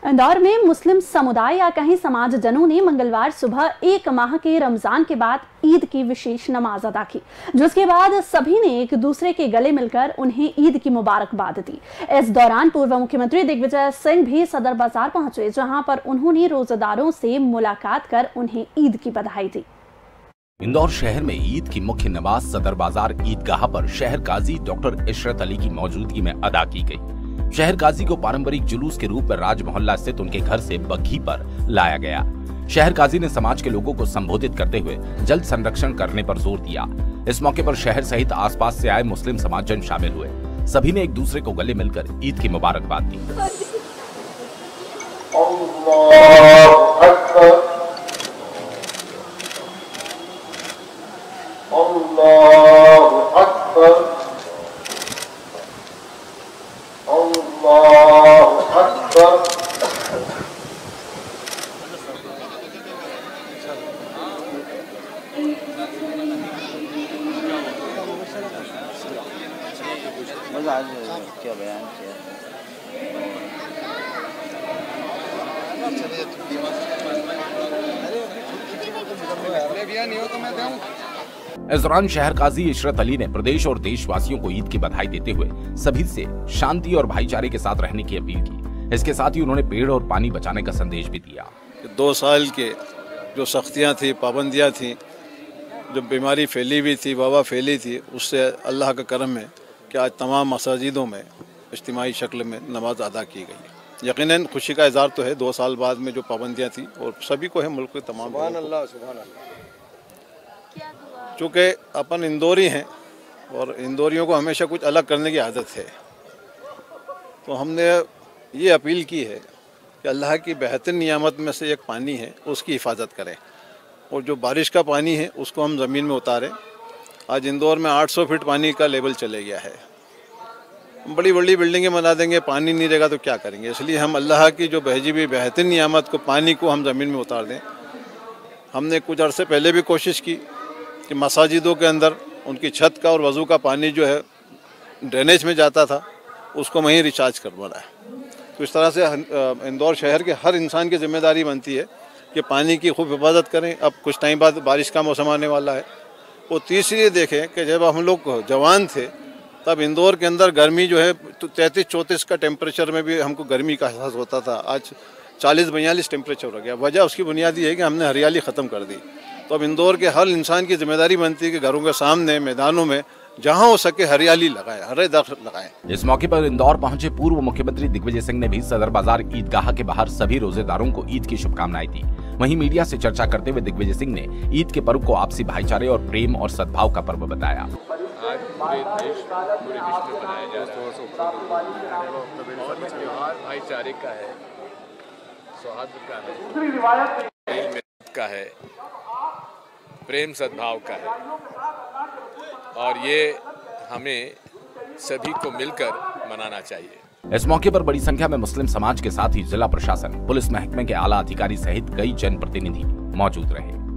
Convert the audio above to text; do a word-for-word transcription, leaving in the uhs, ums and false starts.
इंदौर में मुस्लिम समुदाय या कहीं समाजजनों ने मंगलवार सुबह एक माह के रमजान के बाद ईद की विशेष नमाज अदा की, जिसके बाद सभी ने एक दूसरे के गले मिलकर उन्हें ईद की मुबारकबाद दी। इस दौरान पूर्व मुख्यमंत्री दिग्विजय सिंह भी सदर बाजार पहुंचे, जहां पर उन्होंने रोजेदारों से मुलाकात कर उन्हें ईद की बधाई दी। इंदौर शहर में ईद की मुख्य नमाज सदर बाजार ईदगाह पर शहर काजी डॉक्टर इशरत अली की मौजूदगी में अदा की गई। शहर काजी को पारंपरिक जुलूस के रूप में राज मोहल्ला स्थित उनके घर से बग्घी पर लाया गया। शहर काजी ने समाज के लोगों को संबोधित करते हुए जल संरक्षण करने पर जोर दिया। इस मौके पर शहर सहित आसपास से आए मुस्लिम समाजजन शामिल हुए। सभी ने एक दूसरे को गले मिलकर ईद की मुबारकबाद दी। क्या बयान किया इस दौरान शहर काजी इशरत अली ने प्रदेश और देशवासियों को ईद की बधाई देते हुए सभी से शांति और भाईचारे के साथ रहने की अपील की। इसके साथ ही उन्होंने पेड़ और पानी बचाने का संदेश भी दिया। दो साल के जो सख्तियां थी, पाबंदियां थी, जो बीमारी फैली हुई थी, वबा फैली थी, उससे अल्लाह का करम है कि आज तमाम मसाजिदों में इज्तिमाई शक्ल में नमाज अदा की गई। यकीनन खुशी का इज़हार तो है, दो साल बाद में जो पाबंदियां थी और सभी को है, मुल्क के तमाम। सुभान अल्लाह, सुभान अल्लाह। चूँकि अपन इंदौरी हैं और इंदौरियों को हमेशा कुछ अलग करने की आदत है, तो हमने ये अपील की है कि अल्लाह की बेहतरीन नियामत में से एक पानी है, उसकी हिफाजत करें और जो बारिश का पानी है उसको हम ज़मीन में उतारें। आज इंदौर में आठ सौ फीट पानी का लेवल चले गया है। बड़ी बड़ी बिल्डिंगें बना देंगे, पानी नहीं रहेगा तो क्या करेंगे। इसलिए हम अल्लाह की जो बहजी हुई बेहतरीन नियामत को, पानी को हम ज़मीन में उतार दें। हमने कुछ अरसे पहले भी कोशिश की कि मसाजिदों के अंदर उनकी छत का और वज़ू का पानी जो है ड्रेनेज में जाता था, उसको वहीं रिचार्ज करवाना है। तो इस तरह से इंदौर शहर के हर इंसान की जिम्मेदारी बनती है कि पानी की खूब हिफाजत करें। अब कुछ टाइम बाद बारिश का मौसम आने वाला है। और तीसरी देखें कि जब हम लोग जवान थे तब इंदौर के अंदर गर्मी जो है तैंतीस चौंतीस का टेम्परेचर में भी हमको गर्मी का एहसास होता था। आज चालीस बयालीस टेम्परेचर हो गया। वजह उसकी बुनियादी है कि हमने हरियाली ख़त्म कर दी। तो अब इंदौर के हर इंसान की जिम्मेदारी बनती है कि घरों के सामने, मैदानों में जहां हो सके हरियाली लगाएं, हरे दरख्त लगाएं। इस मौके पर इंदौर पहुंचे पूर्व मुख्यमंत्री दिग्विजय सिंह ने भी सदर बाजार ईदगाह के बाहर सभी रोजेदारों को ईद की शुभकामनाएं दी। वहीं मीडिया से चर्चा करते हुए दिग्विजय सिंह ने ईद के पर्व को आपसी भाईचारे और प्रेम और सद्भाव का पर्व बताया। आज पूरे देश पूरे विश्व में मनाया जा रहा है और ये त्योहार भाईचारे का है, सौहार्द का है, प्रेम का है, प्रेम सद्भाव का है और ये हमें सभी को मिलकर मनाना चाहिए। इस मौके पर बड़ी संख्या में मुस्लिम समाज के साथ ही जिला प्रशासन, पुलिस महकमे के आला अधिकारी सहित कई जनप्रतिनिधि मौजूद रहे।